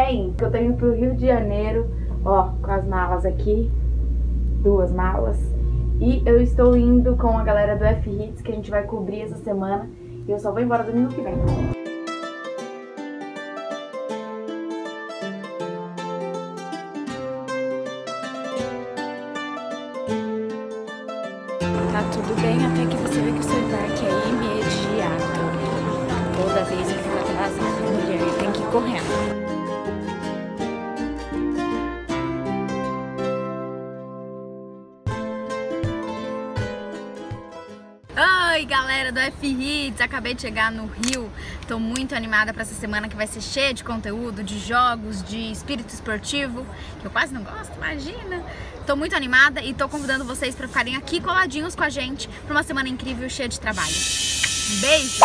bem, que eu tô indo pro Rio de Janeiro, ó, com as malas aqui, 2 malas. E eu estou indo com a galera do F-Hits, que a gente vai cobrir essa semana. E eu só vou embora domingo que vem. Tá tudo bem até que você vê que o seu embarque é imediato. Toda vez que fica atrasada, a mulher tem que ir correndo. Oi, galera do F-Hits, acabei de chegar no Rio. Tô muito animada pra essa semana que vai ser cheia de conteúdo, de jogos, de espírito esportivo, que eu quase não gosto, imagina. Tô muito animada e tô convidando vocês pra ficarem aqui coladinhos com a gente pra uma semana incrível, cheia de trabalho. Um beijo!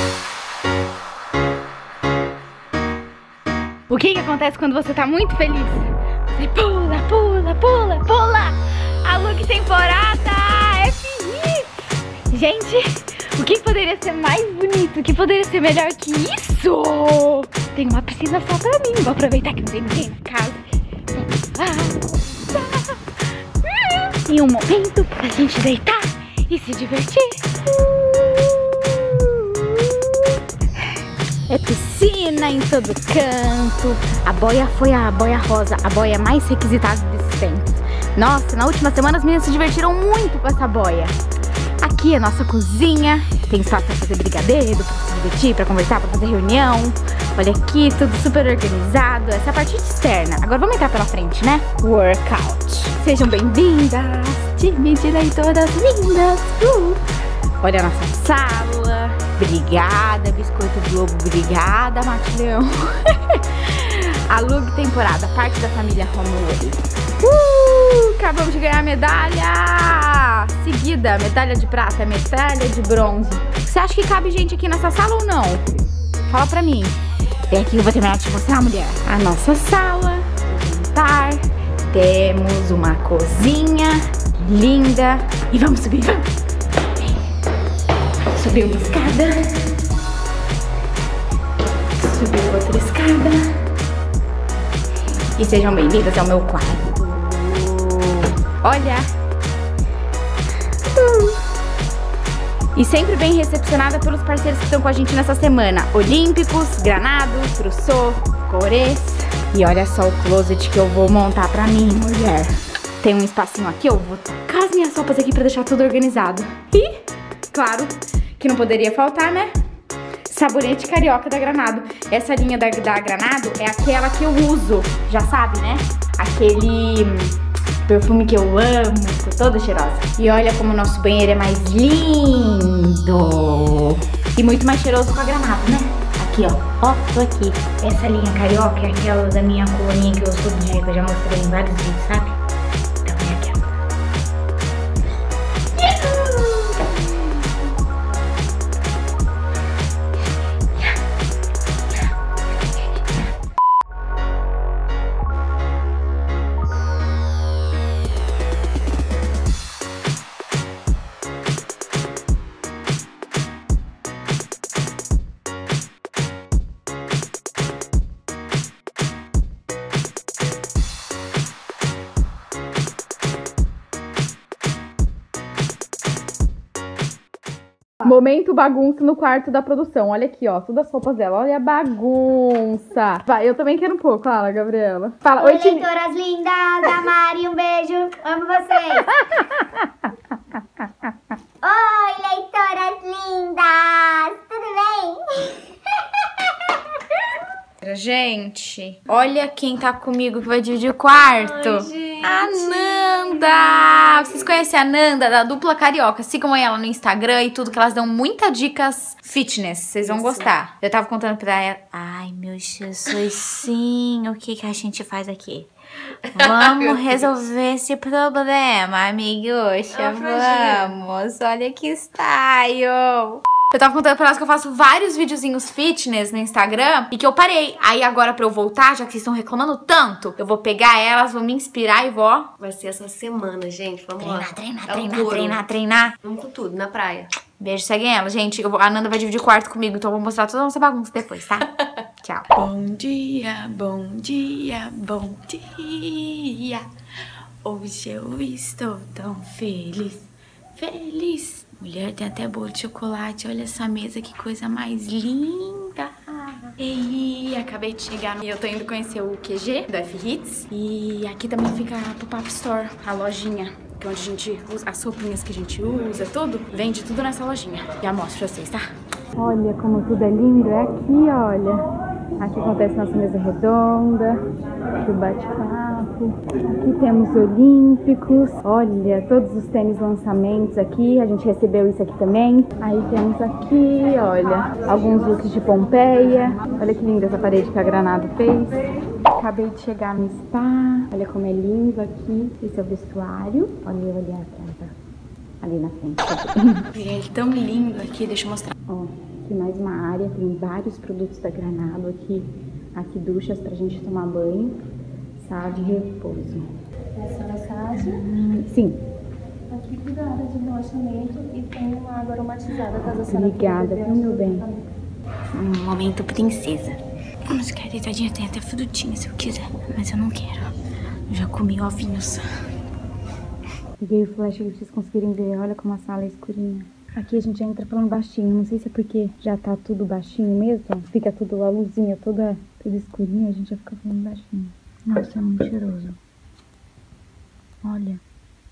O que acontece quando você tá muito feliz? Você pula, pula, pula, pula! A look temporada F-Hits! Gente, o que poderia ser mais bonito? O que poderia ser melhor que isso? Tem uma piscina só pra mim. Vou aproveitar que não tem ninguém na casa. E um momento pra gente deitar e se divertir. É piscina em todo canto. A boia foi a boia rosa, a boia mais requisitada desses tempos. Nossa, na última semana as meninas se divertiram muito com essa boia. Aqui é a nossa cozinha, tem espaço pra fazer brigadeiro, pra se divertir, pra conversar, pra fazer reunião. Olha aqui, tudo super organizado. Essa é a parte externa. Agora vamos entrar pela frente, né? Workout. Sejam bem-vindas, time de leitoras lindas. Olha a nossa sala. Obrigada, Biscoito Globo. Obrigada, Matilhão. A look temporada, parte da família Romulo. Acabamos de ganhar a medalha! Seguida, medalha de prata, medalha de bronze. Você acha que cabe gente aqui nessa sala ou não? Fala pra mim. Vem aqui que eu vou terminar de te mostrar, mulher. A nossa sala, o jantar. Temos uma cozinha linda. E vamos subir, vamos! Subir uma escada. Subir outra escada. E sejam bem-vindas ao meu quarto. Olha! E sempre bem recepcionada pelos parceiros que estão com a gente nessa semana. Olímpicos, Granado, Trussô, Cores. E olha só o closet que eu vou montar pra mim, mulher. Tem um espacinho aqui, eu vou tacar as minhas roupas aqui pra deixar tudo organizado. E, claro, que não poderia faltar, né? Sabonete carioca da Granado. Essa linha da Granado é aquela que eu uso, já sabe, né? Aquele perfume que eu amo, tô toda cheirosa. E olha como o nosso banheiro é mais lindo. E muito mais cheiroso com a Granado, né? Aqui, ó. Ó, tô aqui. Essa linha carioca é aquela da minha coloninha que eu uso todo dia, que eu já mostrei em vários vídeos, sabe? Então é aquela. Momento bagunça no quarto da produção. Olha aqui, ó. Todas as roupas dela. Olha a bagunça. Vai, eu também quero um pouco. Fala, Gabriela. Fala. Oi, leitoras lindas. A Mari, um beijo. Amo vocês. Oi, leitoras lindas. Tudo bem? Gente, olha quem tá comigo que vai dividir o quarto. Ai, gente. A Nanda! Vocês conhecem a Nanda, da Dupla Carioca? Sigam ela no Instagram e tudo, que elas dão muitas dicas fitness. Vocês vão gostar. Eu tava contando pra ela. Ai, meu Jesus, sim. O que a gente faz aqui? Vamos resolver esse problema, amiguxa. Vamos. Olha que style. Eu tava contando pra elas que eu faço vários videozinhos fitness no Instagram e que eu parei. Aí agora pra eu voltar, já que vocês estão reclamando tanto, eu vou pegar elas, vou me inspirar e vou... Vai ser essa semana, gente. Vamos lá. Treinar. Vamos com tudo, na praia. Beijo, seguem ela. Gente, a Nanda vai dividir o quarto comigo, então eu vou mostrar toda a nossa bagunça depois, tá? Tchau. Tchau. Bom dia, bom dia, bom dia. Hoje eu estou tão feliz, feliz. Mulher, tem até bolo de chocolate. Olha essa mesa, que coisa mais linda. E acabei de chegar e eu tô indo conhecer o QG do F-Hits. E aqui também fica a Pop-Up Store, a lojinha, que é onde a gente usa as roupinhas que a gente usa, tudo. Vende tudo nessa lojinha. Já mostro pra vocês, tá? Olha como tudo é lindo. É aqui, olha. Aqui acontece nossa mesa redonda, aqui o bate-papo. Aqui temos olímpicos. Olha, todos os tênis lançamentos aqui. A gente recebeu isso aqui também. Aí temos aqui, olha, alguns looks de Pompeia. Olha que linda essa parede que a Granado fez. Acabei de chegar no spa. Olha como é lindo aqui. Esse é o vestuário. Olha eu ali atrás, ali na frente. Olha ele tão lindo aqui, deixa eu mostrar. Ó, aqui mais uma área, tem vários produtos da Granado aqui. Aqui duchas pra gente tomar banho. Sala de repouso. Essa massagem? Sim. Aqui cuida da área de relaxamento e tem uma água aromatizada, caso a senhora Obrigada, viu, meu bem? Momento princesa. Vamos ficar deitadinha, tem até frutinha se eu quiser, mas eu não quero. Eu já comi ovinhos. Liguei o flash pra vocês conseguirem ver. Olha como a sala é escurinha. Aqui a gente entra falando baixinho. Não sei se é porque já tá tudo baixinho mesmo. Fica tudo, a luzinha toda escurinha. A gente já fica falando baixinho. Nossa, é muito cheiroso. Olha.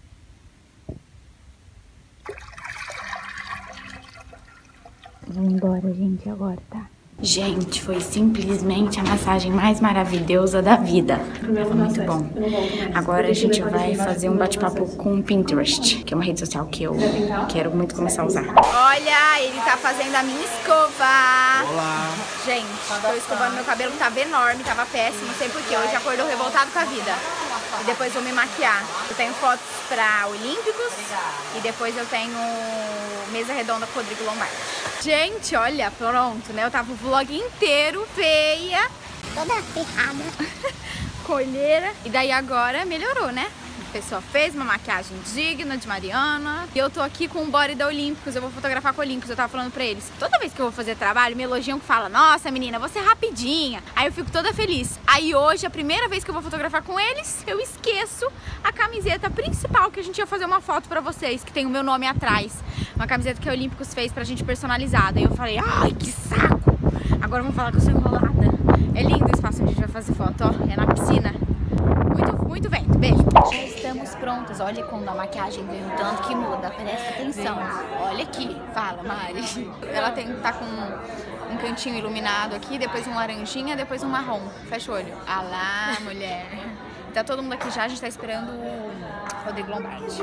Vou embora, gente, agora, tá? Gente, foi simplesmente a massagem mais maravilhosa da vida. Foi muito bom. Agora a gente vai fazer um bate-papo com o Pinterest, que é uma rede social que eu quero muito começar a usar. Olha, ele tá fazendo a minha escova. Olá. Gente, tô escovando meu cabelo, que tava enorme, tava péssimo, não sei porquê. Hoje acordou revoltado com a vida. E depois vou me maquiar. Eu tenho fotos pra Olímpicos e depois eu tenho mesa redonda com o Rodrigo Lombardi. Gente, olha, pronto, né? Eu tava o vlog inteiro feia, Toda ferrada. colheira. E daí agora melhorou, né? A pessoa fez uma maquiagem digna de Mariana. E eu tô aqui com o body da Olímpicos. Eu vou fotografar com a Olímpicos. Eu tava falando pra eles, toda vez que eu vou fazer trabalho, me elogiam que fala: nossa, menina, você é rapidinha. Aí eu fico toda feliz. Aí hoje, a primeira vez que eu vou fotografar com eles, eu esqueço a camiseta principal que a gente ia fazer uma foto pra vocês, que tem o meu nome atrás. Uma camiseta que a Olímpicos fez pra gente personalizada. E eu falei: ai, que saco. Agora vamos falar que eu sou enrolada. É lindo o espaço onde a gente vai fazer foto, ó. É na piscina. Muito vento. Beijo. Já estamos prontas. Olha quando a maquiagem vem um tanto que muda. Presta atenção. Olha aqui. Fala, Mari. Ela tá com um cantinho iluminado aqui, depois um laranjinha, depois um marrom. Fecha o olho. Ah lá, mulher. Tá todo mundo aqui já. A gente tá esperando o Rodrigo Lombardi.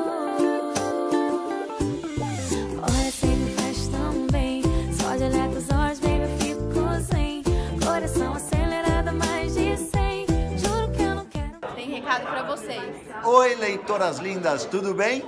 Olha, sempre faz tão bem. Só de olhar teus olhos, baby, eu fico sem. Coração acelerado, mais de 100. Juro que eu não quero. Tem recado pra vocês. Oi, leitoras lindas, tudo bem?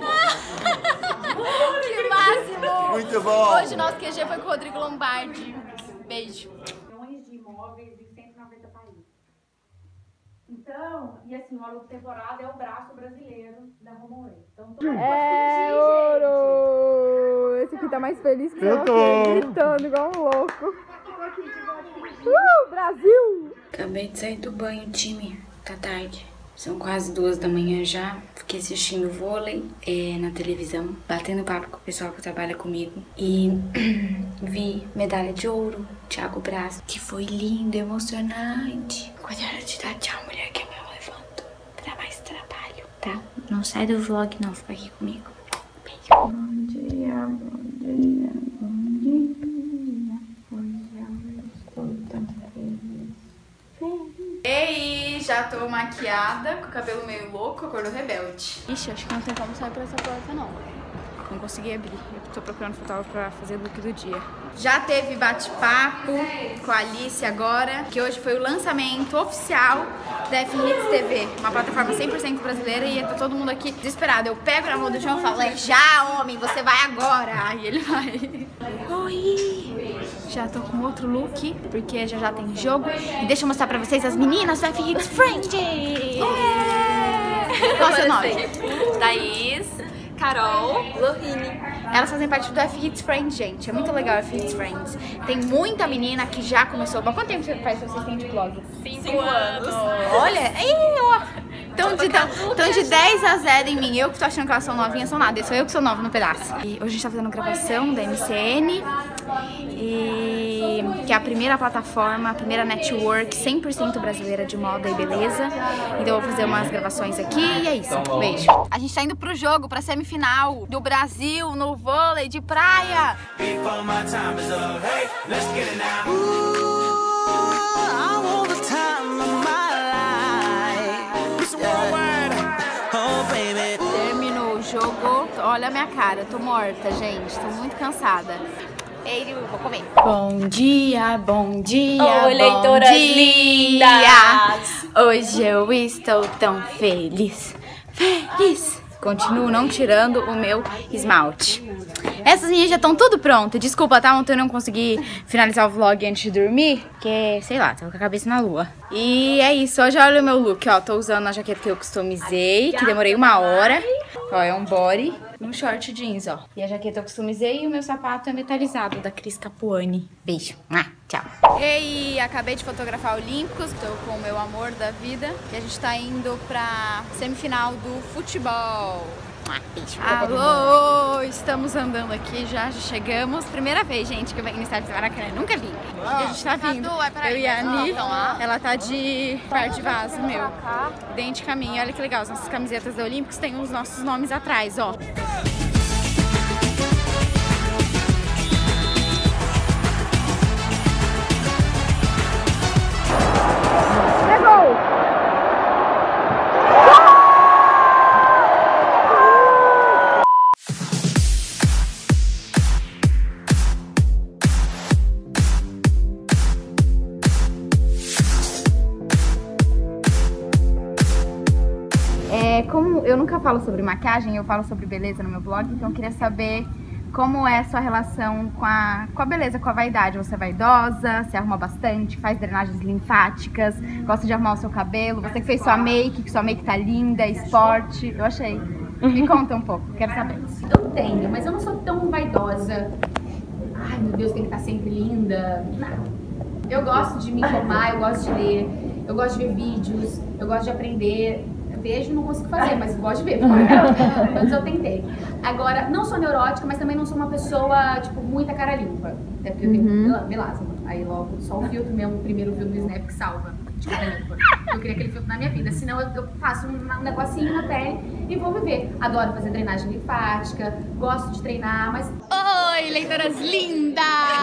Que máximo! Muito bom. Hoje nosso QG foi com o Rodrigo Lombardi. Beijo. Milhões de imóveis em 190 países. Então, e assim, o aluno temporada é o braço brasileiro da Homeaway. Então, é ouro! Esse aqui tá mais feliz que eu tô gritando igual um louco. Brasil! Acabei de sair do banho, time. Tá tarde. São quase 2 da manhã já. Fiquei assistindo vôlei na televisão, batendo papo com o pessoal que trabalha comigo. E vi medalha de ouro, Thiago Braz, que foi lindo, emocionante. Quando é hora de dar tchau, mulher, que eu me levanto pra mais trabalho, tá? Não sai do vlog não, fica aqui comigo. Beijo. Bom dia, bom dia, bom dia. Hoje eu estou tão feliz. Ei, já tô maquiada, com o cabelo meio louco, a cor do rebelde. Ixi, acho que não tem como sair por essa porta, não. Não consegui abrir. Eu tô procurando fotógrafo pra fazer o look do dia. Já teve bate-papo com a Alice agora, que hoje foi o lançamento oficial da F-Hits TV, uma plataforma 100% brasileira, e tá todo mundo aqui desesperado. Eu pego na mão do João e falo: é já, homem, você vai agora. E ele vai. Oi! Já tô com outro look, porque já tem jogo. E deixa eu mostrar pra vocês as meninas do F-Hits Friend! Qual é o seu nome? Thaís, Carol, Lohine. Elas fazem parte do F-Hits Friends, gente. É muito legal o F-Hits Friends. Tem muita menina que já começou. Quanto tempo você faz seu assistente de blog? 5 anos. Olha, Estão de 10 a 0 em mim. Eu que tô achando que elas são novinhas, são nada. Sou eu que sou nova no pedaço. E hoje a gente tá fazendo gravação da MCN, que é a primeira plataforma, a primeira network 100% brasileira de moda e beleza. Então eu vou fazer umas gravações aqui e é isso. Beijo. A gente tá indo pro jogo, pra semifinal do Brasil no vôlei de praia. Terminou o jogo. Olha a minha cara, eu tô morta, gente. Tô muito cansada. Ei, vou comer. Bom dia, bom dia. Oi, leitoras lindas. Hoje eu estou tão feliz. Feliz. Continuo não tirando o meu esmalte. Essas minhas já estão tudo pronto. Desculpa, tá? Ontem eu não consegui finalizar o vlog antes de dormir, porque, sei lá, tava com a cabeça na lua. E é isso, hoje olha o meu look, ó. Tô usando a jaqueta que eu customizei, que demorei 1 hora. Ó, é um body, um short jeans, ó. E a jaqueta eu customizei e o meu sapato é metalizado, da Cris Capuani. Beijo. Tchau. E acabei de fotografar Olímpicos, tô com o meu amor da vida. E a gente tá indo pra semifinal do futebol. Beijo. Alô, estamos andando aqui, já chegamos. Primeira vez, gente, que eu venho no estádio do Maracanã, nunca vim. E a gente tá vindo. Eu e a Ani, ela tá de par de vaso meu, idêntica a mim. Olha que legal, as nossas camisetas da Olímpicos tem os nossos nomes atrás, ó. Como eu nunca falo sobre maquiagem, eu falo sobre beleza no meu blog, então eu queria saber como é a sua relação com a beleza, com a vaidade. Você é vaidosa, se arruma bastante, faz drenagens linfáticas, gosta de arrumar o seu cabelo, você que fez sua make, que sua make tá linda, esporte, eu achei. Me conta um pouco, quero saber. Eu tenho, mas eu não sou tão vaidosa. Ai, meu Deus, tem que estar sempre linda. Não. Eu gosto de me informar, eu gosto de ler, eu gosto de ver vídeos, eu gosto de aprender. Vejo, não consigo fazer, mas gosto de ver. Antes eu tentei. Agora, não sou neurótica, mas também não sou uma pessoa, tipo, muita cara limpa. Até porque eu tenho melasma. Aí logo, só o filtro mesmo, o primeiro filtro do Snap que salva de cara limpa. Eu queria aquele filtro na minha vida. Senão eu faço um negocinho na pele e vou viver. Adoro fazer drenagem linfática, gosto de treinar, mas... Oi, leitoras lindas!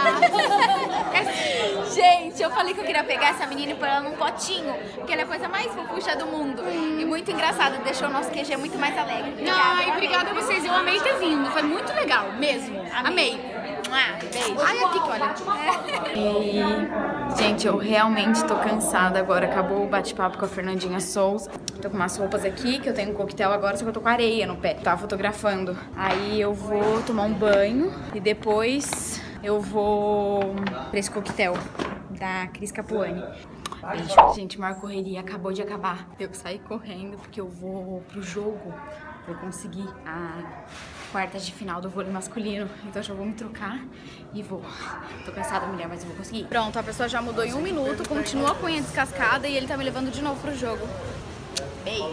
Gente, eu falei que eu queria pegar essa menina e pôr ela num potinho, porque ela é a coisa mais fofucha do mundo. E muito engraçada, deixou o nosso QG muito mais alegre. Ai, obrigada a vocês, eu amei ter vindo, foi muito legal, mesmo. Amei. Beijo. Ai, aqui que olha. E, gente, eu realmente tô cansada agora. Acabou o bate-papo com a Fernandinha Souza. Tô com umas roupas aqui, que eu tenho um coquetel agora, só que eu tô com areia no pé. Tava fotografando. Aí eu vou tomar um banho e depois eu vou pra esse coquetel da Cris Capuani. Beijo. Gente, maior correria, acabou de acabar. Eu saí correndo porque eu vou pro jogo. Vou conseguir a quartas de final do vôlei masculino. Então já vou me trocar e vou. Tô cansada, mulher, mas eu vou conseguir. Pronto, a pessoa já mudou em 1 minuto, continua com a unha descascada e ele tá me levando de novo pro jogo. Beijo.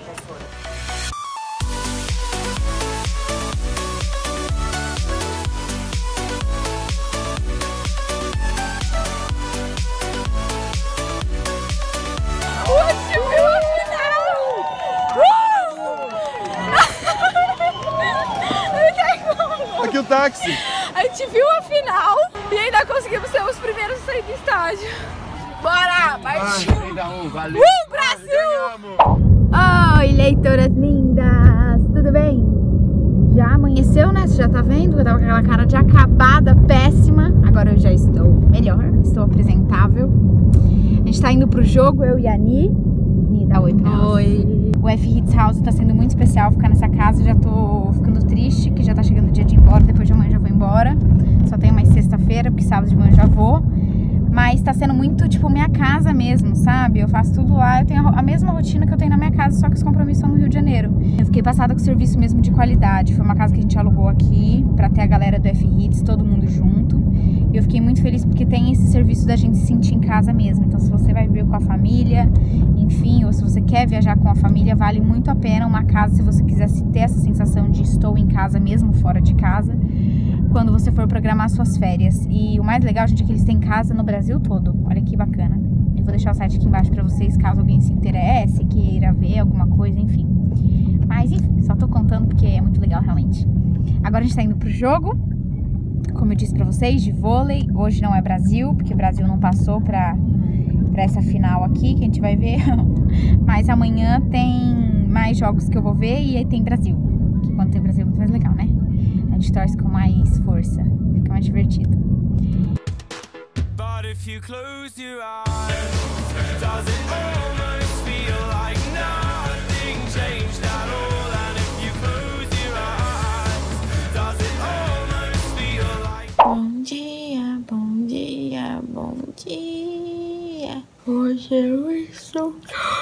Aqui o táxi. A gente viu a final e ainda conseguimos ser os primeiros a sair do estádio. Bora, partiu! Valeu! Brasil! Oi, leitoras lindas! Tudo bem? Já amanheceu, né? Você já tá vendo? Eu tava com aquela cara de acabada, péssima. Agora eu já estou melhor, estou apresentável. A gente tá indo pro jogo, eu e a Ani. Ani, dá oi pra nós. Oi! O F-Hits House tá sendo muito especial ficar nessa casa. Já tô ficando triste, que já tá chegando o dia de ir embora. Depois de amanhã já vou embora. Só tenho mais sexta-feira, porque sábado de manhã já vou. Mas tá sendo muito, tipo, minha casa mesmo, sabe? Eu faço tudo lá, eu tenho a mesma rotina que eu tenho na minha casa, só que os compromissos são no Rio de Janeiro. Eu fiquei passada com o serviço mesmo de qualidade. Foi uma casa que a gente alugou aqui, pra ter a galera do F-Hits, todo mundo junto. E eu fiquei muito feliz porque tem esse serviço da gente se sentir em casa mesmo. Então, se você vai vir com a família, enfim, ou se você quer viajar com a família, vale muito a pena uma casa, se você quiser ter essa sensação de estou em casa mesmo, fora de casa, quando você for programar suas férias. E o mais legal, gente, é que eles têm casa no Brasil todo. Olha que bacana. Eu vou deixar o site aqui embaixo pra vocês, caso alguém se interesse, queira ver alguma coisa, enfim. Mas, enfim, só tô contando porque é muito legal, realmente. Agora a gente tá indo pro jogo, como eu disse pra vocês, de vôlei. Hoje não é Brasil, porque o Brasil não passou pra essa final aqui, que a gente vai ver. Mas amanhã tem mais jogos que eu vou ver e aí tem Brasil. Que quando tem Brasil é muito mais legal, né? A gente torce com mais força, fica mais divertido. But if you close your eyes, does it almost feel like nothing changed at all? And if you close your eyes, does it almost feel like... Bom dia, bom dia, bom dia. Hoje eu estou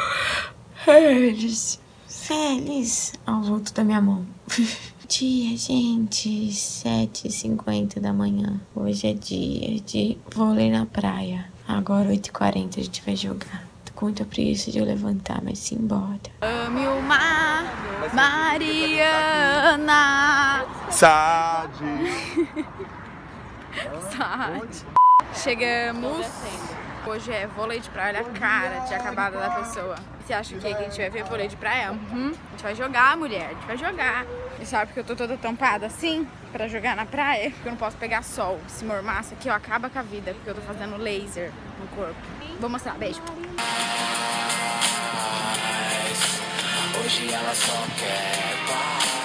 feliz ao volto da minha mão. Dia, gente, 7h50 da manhã. Hoje é dia de vôlei na praia. Agora 8h40 a gente vai jogar. Tô com muita preguiça de eu levantar, mas simbora. Ame o mar, Mariana. Sade. Sade. Chegamos. Hoje é vôlei de praia, olha a cara de acabada da pessoa. Você acha que a gente vai ver vôlei de praia? A gente vai jogar, mulher, a gente vai jogar. E sabe porque eu tô toda tampada assim pra jogar na praia? Porque eu não posso pegar sol. Se mormaço aqui, ó, acaba com a vida, porque eu tô fazendo laser no corpo. Vou mostrar, beijo. Hoje ela só quer paz.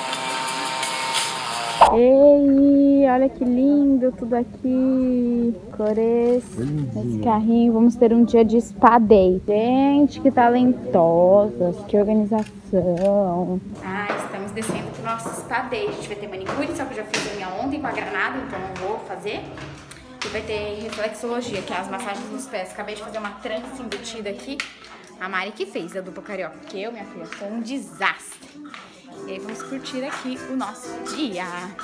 Ei, olha que lindo tudo aqui. Cores, esse carrinho. Vamos ter um dia de spa day. Gente, que talentosas, que organização. Estamos descendo pro nosso spa day. A gente vai ter manicure, só que eu já fiz a minha ontem com a granada, então não vou fazer. E vai ter reflexologia, que é as massagens nos pés. Acabei de fazer uma trança embutida aqui. A Mari que fez, a dupla carioca. Porque eu, minha filha, sou um desastre. E aí vamos curtir aqui o nosso dia.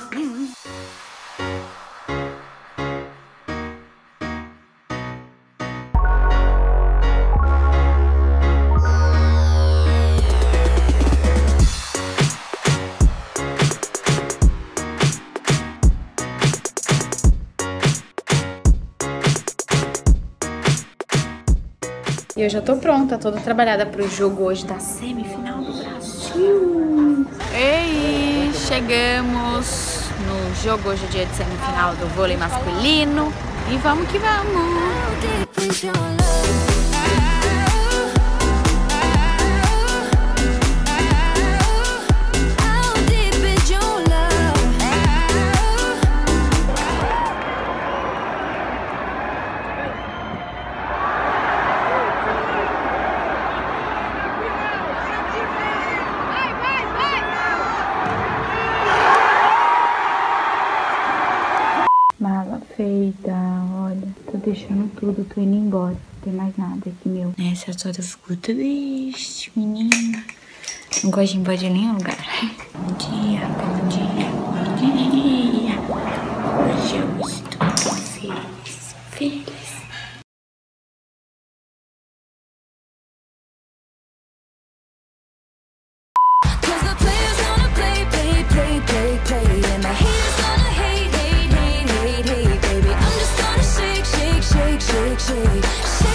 E eu já tô pronta, toda trabalhada pro jogo hoje da semifinal do Brasil. Ei, chegamos no jogo hoje, dia de semifinal do vôlei masculino. E vamos que vamos! Mala feita, olha, tô deixando tudo, tô indo embora, não tem mais nada aqui meu. Essa toda ficou triste, menina. Não gosto de ir embora de nenhum lugar. Bom dia, bom dia, bom dia. Hoje eu estou feliz, feliz. Shake, shake, shake.